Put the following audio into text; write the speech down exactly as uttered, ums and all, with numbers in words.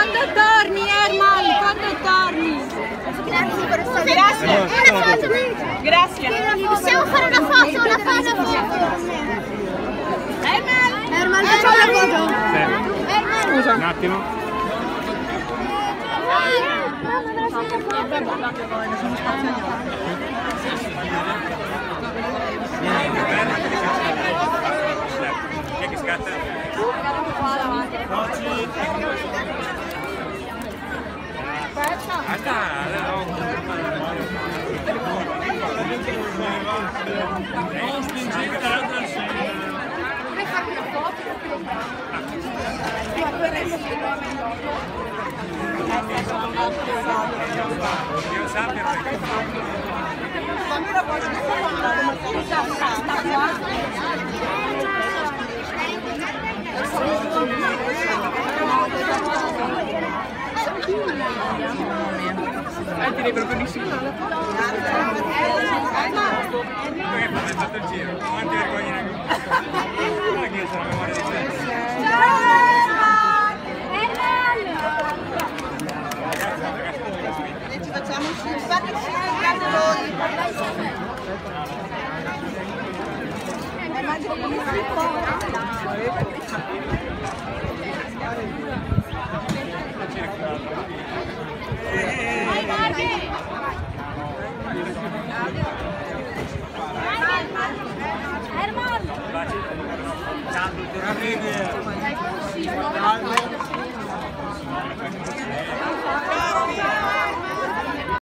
Quando torni, Ermal? Quando torni? Grazie professore. Grazie. Una foto. Grazie. Possiamo fare una foto, una foto. Ermal. Ermal, facciamo una foto. Scusa. Un attimo. Chi è che scatta? Non spingete dall'altra scena. Puoi farmi una foto? Io sapevo. Eh, direi proprio di sì. Perché fate fatto il giro? Quanti vergogna? Non è che io sono la memoria di te. Ci facciamo uscire, fate uscire, grazie a voi. Ciao, dottor Arrivi.